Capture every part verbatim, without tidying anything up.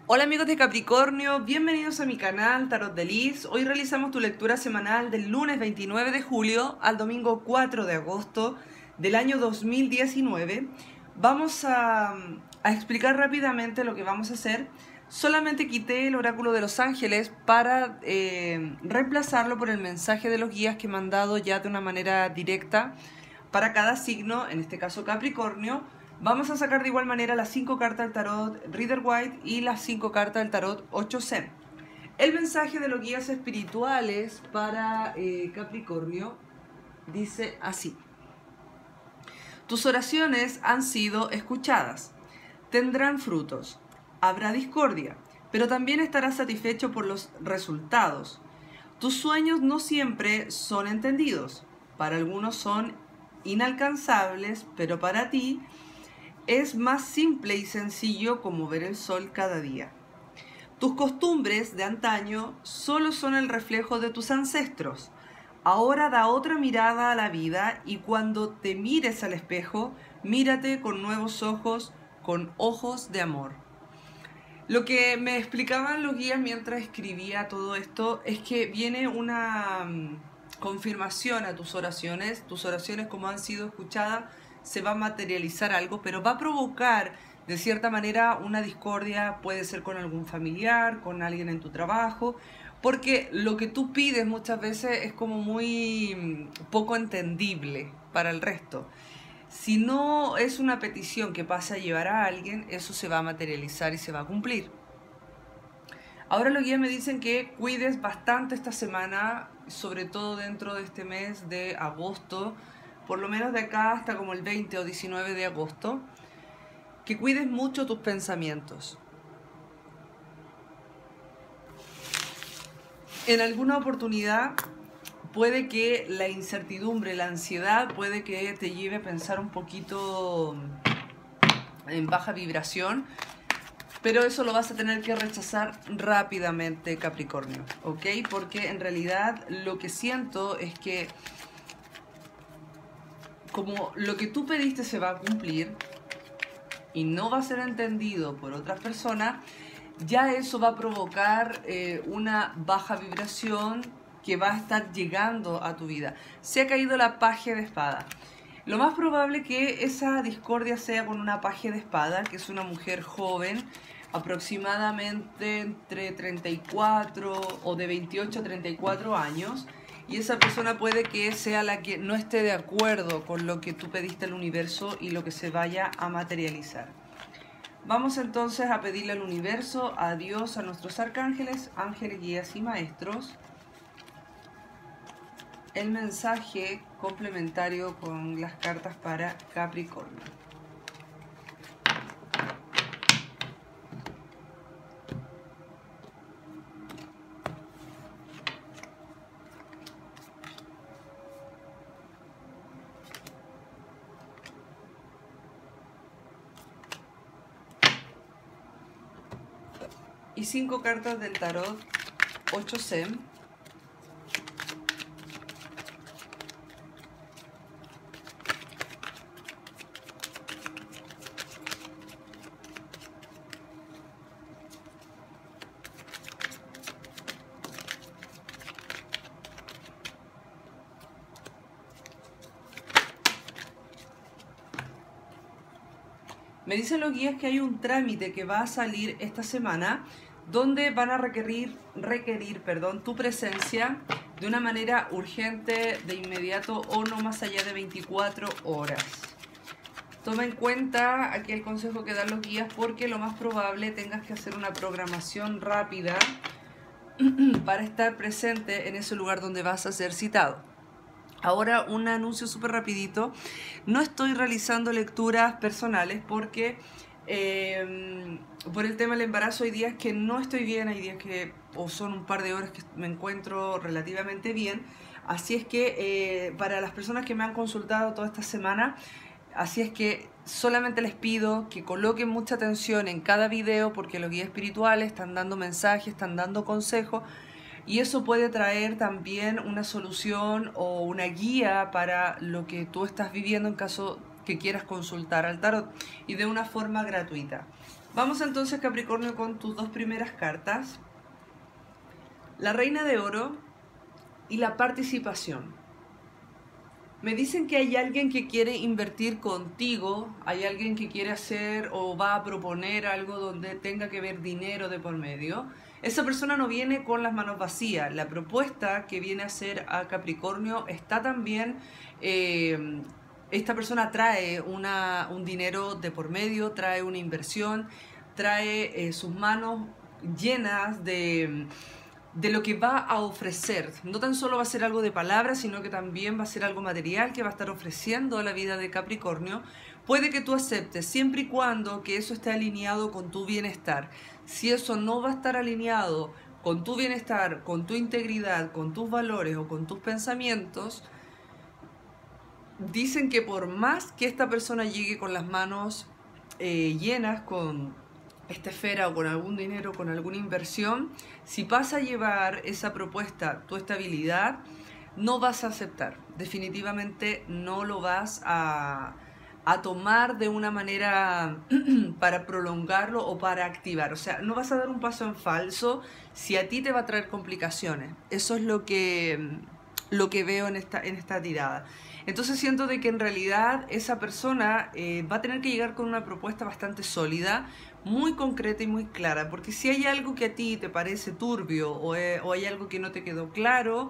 Hola amigos de Capricornio, bienvenidos a mi canal Tarot de Liz. Hoy realizamos tu lectura semanal del lunes veintinueve de julio al domingo cuatro de agosto del año dos mil diecinueve. Vamos a, a explicar rápidamente lo que vamos a hacer. Solamente quité el oráculo de los ángeles para eh, reemplazarlo por el mensaje de los guías que me han dado ya de una manera directa para cada signo, en este caso Capricornio. Vamos a sacar de igual manera las cinco cartas del tarot Rider Waite y las cinco cartas del tarot ocho Zen. El mensaje de los guías espirituales para eh, Capricornio dice así: tus oraciones han sido escuchadas, tendrán frutos, habrá discordia, pero también estarás satisfecho por los resultados. Tus sueños no siempre son entendidos, para algunos son inalcanzables, pero para ti es más simple y sencillo como ver el sol cada día. Tus costumbres de antaño solo son el reflejo de tus ancestros. Ahora da otra mirada a la vida y cuando te mires al espejo, mírate con nuevos ojos, con ojos de amor. Lo que me explicaban los guías mientras escribía todo esto es que viene una confirmación a tus oraciones. Tus oraciones, como han sido escuchadas, se va a materializar algo, pero va a provocar de cierta manera una discordia, puede ser con algún familiar, con alguien en tu trabajo, porque lo que tú pides muchas veces es como muy poco entendible para el resto. Si no es una petición que pasa a llevar a alguien, eso se va a materializar y se va a cumplir. Ahora los guías me dicen que cuides bastante esta semana, sobre todo dentro de este mes de agosto, por lo menos de acá hasta como el veinte o diecinueve de agosto, que cuides mucho tus pensamientos. En alguna oportunidad puede que la incertidumbre, la ansiedad, puede que te lleve a pensar un poquito en baja vibración, pero eso lo vas a tener que rechazar rápidamente, Capricornio, ¿ok? Porque en realidad lo que siento es que como lo que tú pediste se va a cumplir y no va a ser entendido por otras personas, ya eso va a provocar eh, una baja vibración que va a estar llegando a tu vida. Se ha caído la paje de espada. Lo más probable que esa discordia sea con una paje de espada, que es una mujer joven, aproximadamente entre treinta y cuatro o de veintiocho a treinta y cuatro años, y esa persona puede que sea la que no esté de acuerdo con lo que tú pediste al universo y lo que se vaya a materializar. Vamos entonces a pedirle al universo, a Dios, a nuestros arcángeles, ángeles, guías y maestros, el mensaje complementario con las cartas para Capricornio. Y cinco cartas del tarot ocho Zen. Me dicen los guías que hay un trámite que va a salir esta semana donde van a requerir, requerir perdón, tu presencia de una manera urgente, de inmediato o no más allá de veinticuatro horas. Toma en cuenta aquí el consejo que dan los guías porque lo más probable tengas que hacer una programación rápida para estar presente en ese lugar donde vas a ser citado. Ahora un anuncio súper rapidito. No estoy realizando lecturas personales porque eh, por el tema del embarazo hay días que no estoy bien, hay días que o son un par de horas que me encuentro relativamente bien. Así es que eh, para las personas que me han consultado toda esta semana, así es que solamente les pido que coloquen mucha atención en cada video porque los guías espirituales están dando mensajes, están dando consejos. Y eso puede traer también una solución o una guía para lo que tú estás viviendo en caso que quieras consultar al tarot y de una forma gratuita. Vamos entonces, Capricornio, con tus dos primeras cartas. La Reina de Oro y la participación. Me dicen que hay alguien que quiere invertir contigo, hay alguien que quiere hacer o va a proponer algo donde tenga que ver dinero de por medio. Esa persona no viene con las manos vacías. La propuesta que viene a hacer a Capricornio está también... Eh, esta persona trae una, un dinero de por medio, trae una inversión, trae eh, sus manos llenas de... de lo que va a ofrecer. No tan solo va a ser algo de palabras, sino que también va a ser algo material que va a estar ofreciendo a la vida de Capricornio. Puede que tú aceptes, siempre y cuando que eso esté alineado con tu bienestar. Si eso no va a estar alineado con tu bienestar, con tu integridad, con tus valores o con tus pensamientos, dicen que por más que esta persona llegue con las manos eh, llenas, con esta esfera o con algún dinero, con alguna inversión, si vas a llevar esa propuesta, tu estabilidad, no vas a aceptar. Definitivamente no lo vas a, a tomar de una manera para prolongarlo o para activar. O sea, no vas a dar un paso en falso si a ti te va a traer complicaciones. Eso es lo que, lo que veo en esta, en esta tirada. Entonces siento de que en realidad esa persona eh, va a tener que llegar con una propuesta bastante sólida, muy concreta y muy clara, porque si hay algo que a ti te parece turbio o, eh, o hay algo que no te quedó claro,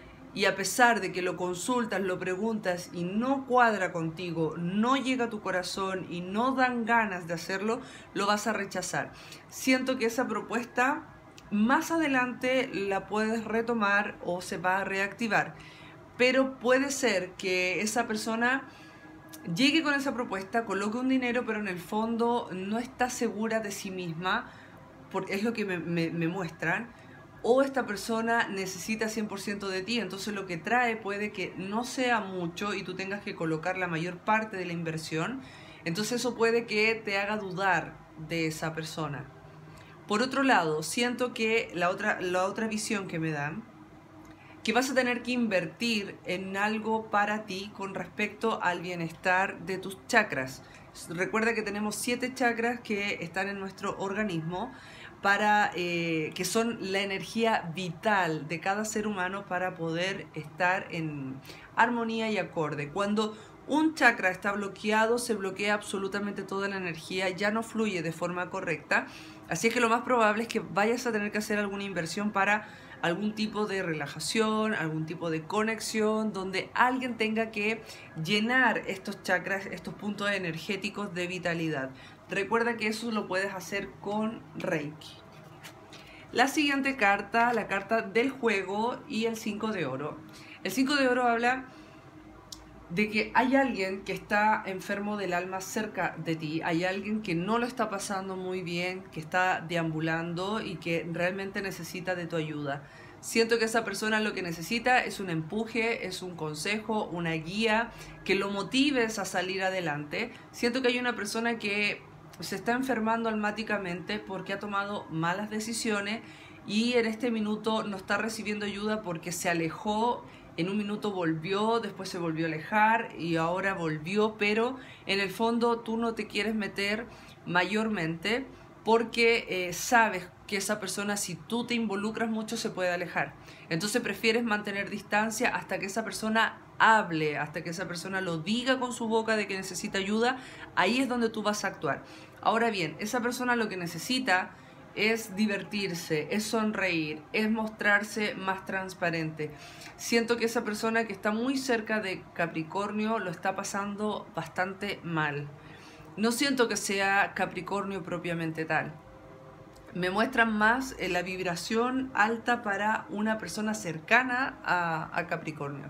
y a pesar de que lo consultas, lo preguntas y no cuadra contigo, no llega a tu corazón y no dan ganas de hacerlo, lo vas a rechazar. Siento que esa propuesta más adelante la puedes retomar o se va a reactivar. Pero puede ser que esa persona llegue con esa propuesta, coloque un dinero, pero en el fondo no está segura de sí misma, porque es lo que me, me, me muestran, o esta persona necesita cien por ciento de ti, entonces lo que trae puede que no sea mucho y tú tengas que colocar la mayor parte de la inversión, entonces eso puede que te haga dudar de esa persona. Por otro lado, siento que la otra, la otra visión que me dan, que vas a tener que invertir en algo para ti con respecto al bienestar de tus chakras. Recuerda que tenemos siete chakras que están en nuestro organismo, para, eh, que son la energía vital de cada ser humano para poder estar en armonía y acorde. Cuando un chakra está bloqueado, se bloquea absolutamente toda la energía, ya no fluye de forma correcta. Así es que lo más probable es que vayas a tener que hacer alguna inversión para algún tipo de relajación, algún tipo de conexión, donde alguien tenga que llenar estos chakras, estos puntos energéticos de vitalidad. Recuerda que eso lo puedes hacer con Reiki. La siguiente carta, la carta del juego y el cinco de oro. El cinco de oro habla de que hay alguien que está enfermo del alma cerca de ti, hay alguien que no lo está pasando muy bien, que está deambulando y que realmente necesita de tu ayuda. Siento que esa persona lo que necesita es un empuje, es un consejo, una guía, que lo motives a salir adelante. Siento que hay una persona que se está enfermando almáticamente porque ha tomado malas decisiones y en este minuto no está recibiendo ayuda porque se alejó. En un minuto volvió, después se volvió a alejar y ahora volvió, pero en el fondo tú no te quieres meter mayormente porque eh, sabes que esa persona, si tú te involucras mucho, se puede alejar. Entonces prefieres mantener distancia hasta que esa persona hable, hasta que esa persona lo diga con su boca de que necesita ayuda. Ahí es donde tú vas a actuar. Ahora bien, esa persona lo que necesita es divertirse, es sonreír, es mostrarse más transparente. Siento que esa persona que está muy cerca de Capricornio lo está pasando bastante mal. No siento que sea Capricornio propiamente tal. Me muestran más la vibración alta para una persona cercana a, a Capricornio.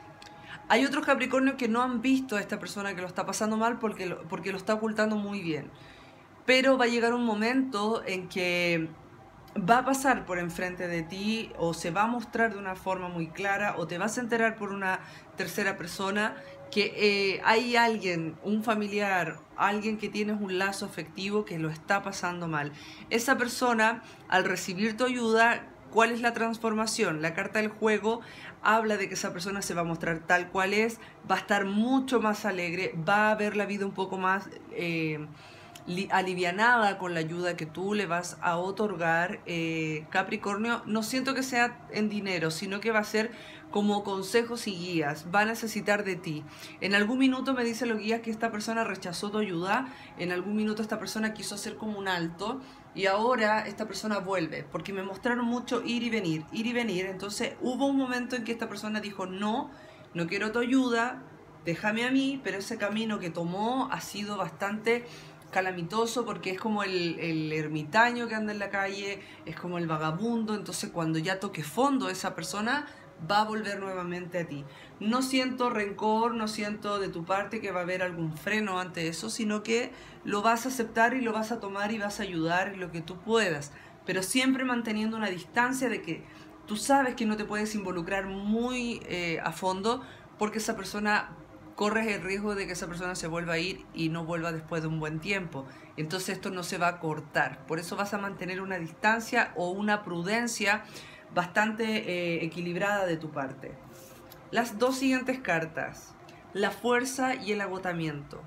Hay otros Capricornios que no han visto a esta persona que lo está pasando mal porque lo, porque lo está ocultando muy bien. Pero va a llegar un momento en que va a pasar por enfrente de ti o se va a mostrar de una forma muy clara o te vas a enterar por una tercera persona que eh, hay alguien, un familiar, alguien que tienes un lazo afectivo que lo está pasando mal. Esa persona, al recibir tu ayuda, ¿cuál es la transformación? La carta del juego habla de que esa persona se va a mostrar tal cual es, va a estar mucho más alegre, va a ver la vida un poco más... Eh, alivianada con la ayuda que tú le vas a otorgar, eh, Capricornio. No siento que sea en dinero, sino que va a ser como consejos y guías. Va a necesitar de ti. En algún minuto me dicen los guías que esta persona rechazó tu ayuda, en algún minuto esta persona quiso hacer como un alto y ahora esta persona vuelve, porque me mostraron mucho ir y venir, ir y venir. Entonces hubo un momento en que esta persona dijo no, no quiero tu ayuda, déjame a mí, pero ese camino que tomó ha sido bastante calamitoso, porque es como el, el ermitaño que anda en la calle, es como el vagabundo. Entonces cuando ya toque fondo esa persona va a volver nuevamente a ti. No siento rencor, no siento de tu parte que va a haber algún freno ante eso, sino que lo vas a aceptar y lo vas a tomar y vas a ayudar en lo que tú puedas, pero siempre manteniendo una distancia de que tú sabes que no te puedes involucrar muy eh, a fondo, porque esa persona, corres el riesgo de que esa persona se vuelva a ir y no vuelva después de un buen tiempo. Entonces esto no se va a cortar. Por eso vas a mantener una distancia o una prudencia bastante eh, equilibrada de tu parte. Las dos siguientes cartas, la fuerza y el agotamiento.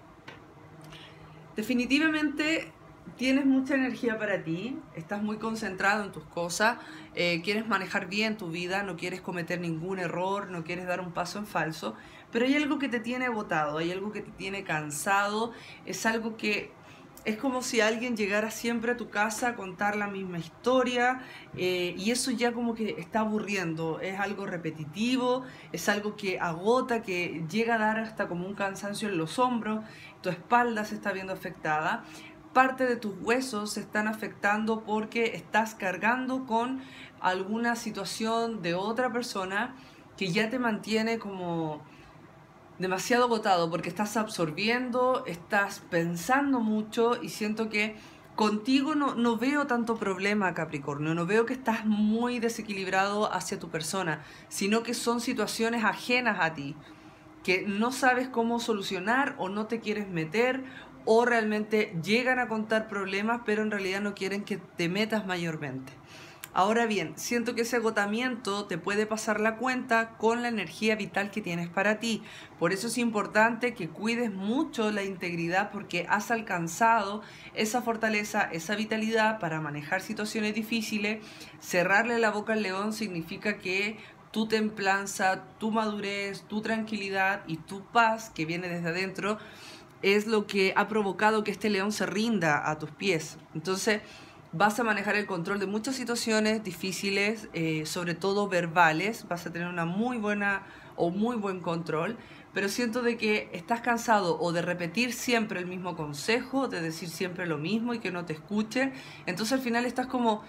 Definitivamente tienes mucha energía para ti, estás muy concentrado en tus cosas, eh, quieres manejar bien tu vida, no quieres cometer ningún error, no quieres dar un paso en falso, pero hay algo que te tiene agotado, hay algo que te tiene cansado, es algo que es como si alguien llegara siempre a tu casa a contar la misma historia, eh, y eso ya como que está aburriendo, es algo repetitivo, es algo que agota, que llega a dar hasta como un cansancio en los hombros, tu espalda se está viendo afectada. Parte de tus huesos se están afectando porque estás cargando con alguna situación de otra persona que ya te mantiene como demasiado agotado, porque estás absorbiendo, estás pensando mucho, y siento que contigo no, no veo tanto problema, Capricornio, no veo que estás muy desequilibrado hacia tu persona, sino que son situaciones ajenas a ti, que no sabes cómo solucionar o no te quieres meter, o realmente llegan a contar problemas, pero en realidad no quieren que te metas mayormente. Ahora bien, siento que ese agotamiento te puede pasar la cuenta con la energía vital que tienes para ti. Por eso es importante que cuides mucho la integridad, porque has alcanzado esa fortaleza, esa vitalidad para manejar situaciones difíciles. Cerrarle la boca al león significa que tu templanza, tu madurez, tu tranquilidad y tu paz que viene desde adentro es lo que ha provocado que este león se rinda a tus pies. Entonces vas a manejar el control de muchas situaciones difíciles, eh, sobre todo verbales. Vas a tener una muy buena o muy buen control, pero siento de que estás cansado o de repetir siempre el mismo consejo, de decir siempre lo mismo y que no te escuchen. Entonces al final estás como,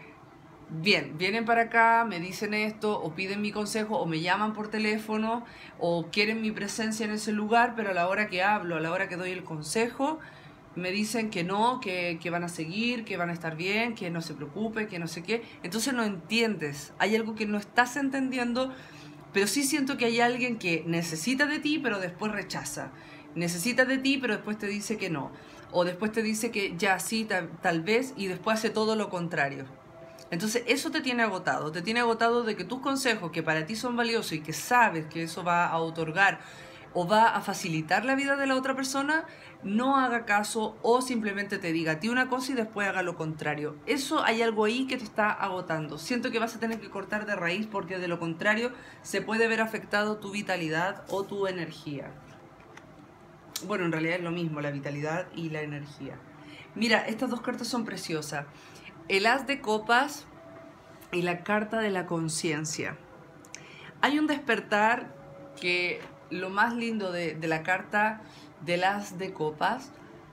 bien, vienen para acá, me dicen esto, o piden mi consejo, o me llaman por teléfono, o quieren mi presencia en ese lugar, pero a la hora que hablo, a la hora que doy el consejo, me dicen que no, que, que van a seguir, que van a estar bien, que no se preocupe, que no sé qué. Entonces no entiendes, hay algo que no estás entendiendo, pero sí siento que hay alguien que necesita de ti, pero después rechaza. Necesita de ti, pero después te dice que no. O después te dice que ya sí, tal, tal vez, y después hace todo lo contrario. Entonces eso te tiene agotado, te tiene agotado de que tus consejos, que para ti son valiosos y que sabes que eso va a otorgar o va a facilitar la vida de la otra persona, no haga caso o simplemente te diga a ti una cosa y después haga lo contrario. Eso, hay algo ahí que te está agotando. Siento que vas a tener que cortar de raíz, porque de lo contrario se puede ver afectado tu vitalidad o tu energía. Bueno, en realidad es lo mismo, la vitalidad y la energía. Mira, estas dos cartas son preciosas. El as de copas y la carta de la conciencia. Hay un despertar que lo más lindo de, de la carta del as de copas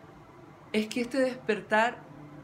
es que este despertar,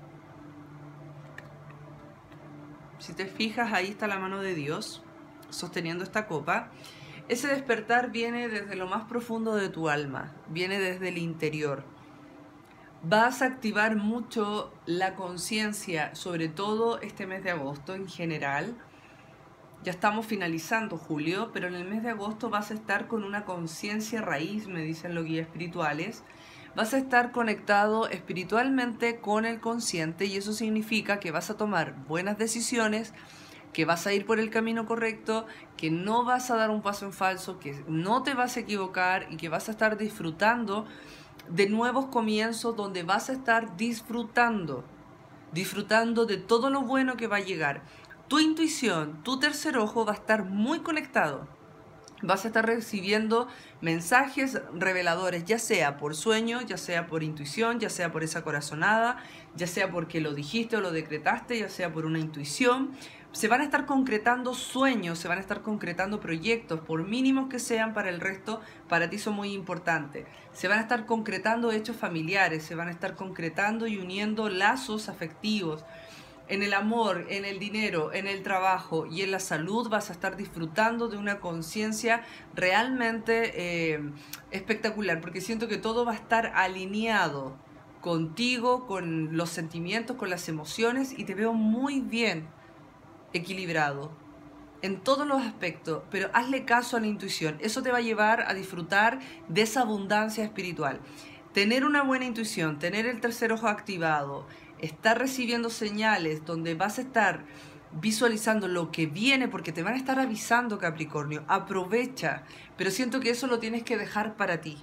si te fijas, ahí está la mano de Dios sosteniendo esta copa. Ese despertar viene desde lo más profundo de tu alma, viene desde el interior. Vas a activar mucho la conciencia, sobre todo este mes de agosto en general. Ya estamos finalizando julio, pero en el mes de agosto vas a estar con una conciencia raíz, me dicen los guías espirituales. Vas a estar conectado espiritualmente con el consciente, y eso significa que vas a tomar buenas decisiones, que vas a ir por el camino correcto, que no vas a dar un paso en falso, que no te vas a equivocar y que vas a estar disfrutando de nuevos comienzos donde vas a estar disfrutando, disfrutando de todo lo bueno que va a llegar. Tu intuición, tu tercer ojo va a estar muy conectado. Vas a estar recibiendo mensajes reveladores, ya sea por sueño, ya sea por intuición, ya sea por esa corazonada, ya sea porque lo dijiste o lo decretaste, ya sea por una intuición. Se van a estar concretando sueños, se van a estar concretando proyectos, por mínimos que sean para el resto, para ti son muy importantes. Se van a estar concretando hechos familiares, se van a estar concretando y uniendo lazos afectivos. En el amor, en el dinero, en el trabajo y en la salud vas a estar disfrutando de una conciencia realmente eh, espectacular, porque siento que todo va a estar alineado contigo, con los sentimientos, con las emociones, y te veo muy bien equilibrado en todos los aspectos, pero hazle caso a la intuición. Eso te va a llevar a disfrutar de esa abundancia espiritual. Tener una buena intuición, tener el tercer ojo activado, estar recibiendo señales donde vas a estar visualizando lo que viene, porque te van a estar avisando, Capricornio. Aprovecha, pero siento que eso lo tienes que dejar para ti.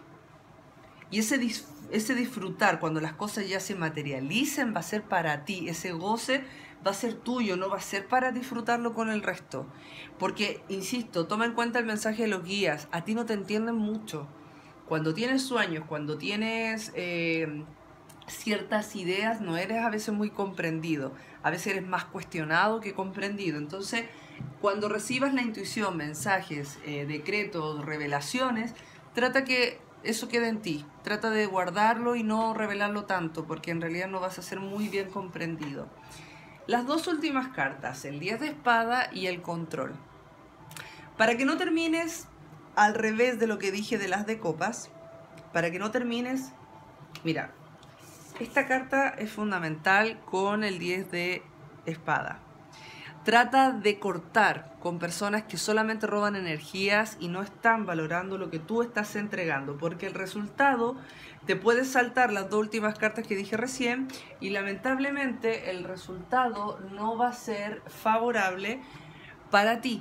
Y ese, dis ese disfrutar, cuando las cosas ya se materialicen, va a ser para ti. Ese goce va a ser tuyo, no va a ser para disfrutarlo con el resto. Porque, insisto, toma en cuenta el mensaje de los guías. A ti no te entienden mucho. Cuando tienes sueños, cuando tienes eh, ciertas ideas, no eres a veces muy comprendido. A veces eres más cuestionado que comprendido. Entonces, cuando recibas la intuición, mensajes, eh, decretos, revelaciones, trata que eso quede en ti. Trata de guardarlo y no revelarlo tanto, porque en realidad no vas a ser muy bien comprendido. Las dos últimas cartas, el diez de espada y el control. Para que no termines al revés de lo que dije de las de copas, para que no termines, mira, esta carta es fundamental con el diez de espada. Trata de cortar con personas que solamente roban energías y no están valorando lo que tú estás entregando, porque el resultado te puede saltar las dos últimas cartas que dije recién y lamentablemente el resultado no va a ser favorable para ti.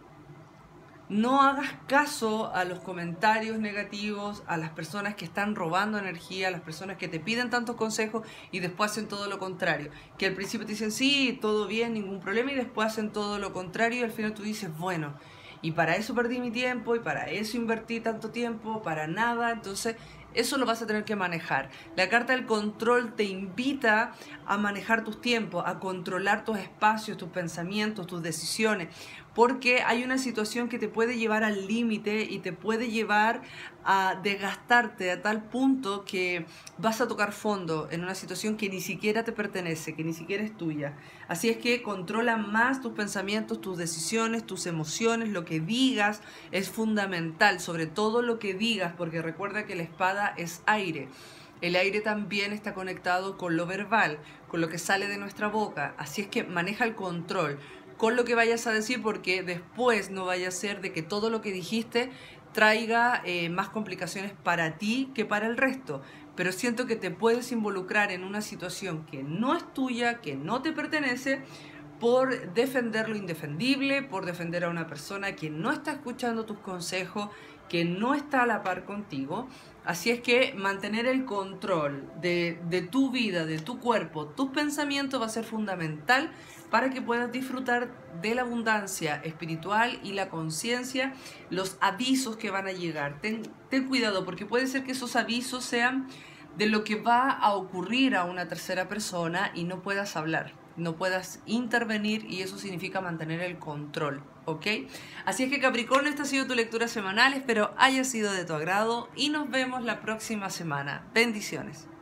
No hagas caso a los comentarios negativos, a las personas que están robando energía, a las personas que te piden tantos consejos y después hacen todo lo contrario. Que al principio te dicen, sí, todo bien, ningún problema, y después hacen todo lo contrario y al final tú dices, bueno, y para eso perdí mi tiempo, y para eso invertí tanto tiempo, para nada. Entonces, eso lo vas a tener que manejar. La carta del control te invita a manejar tus tiempos, a controlar tus espacios, tus pensamientos, tus decisiones, porque hay una situación que te puede llevar al límite y te puede llevar a desgastarte a tal punto que vas a tocar fondo en una situación que ni siquiera te pertenece, que ni siquiera es tuya. Así es que controla más tus pensamientos, tus decisiones, tus emociones, lo que digas es fundamental, sobre todo lo que digas, porque recuerda que la espada es aire. El aire también está conectado con lo verbal, con lo que sale de nuestra boca. Así es que maneja el control con lo que vayas a decir, porque después no vaya a ser de que todo lo que dijiste traiga eh, más complicaciones para ti que para el resto. Pero siento que te puedes involucrar en una situación que no es tuya, que no te pertenece, por defender lo indefendible, por defender a una persona que no está escuchando tus consejos, que no está a la par contigo. Así es que mantener el control de, de tu vida, de tu cuerpo, tus pensamientos va a ser fundamental para que puedas disfrutar de la abundancia espiritual y la conciencia, los avisos que van a llegar. Ten, ten cuidado, porque puede ser que esos avisos sean de lo que va a ocurrir a una tercera persona y no puedas hablar, no puedas intervenir, y eso significa mantener el control, ¿ok? Así es que, Capricornio, esta ha sido tu lectura semanal, espero haya sido de tu agrado y nos vemos la próxima semana. Bendiciones.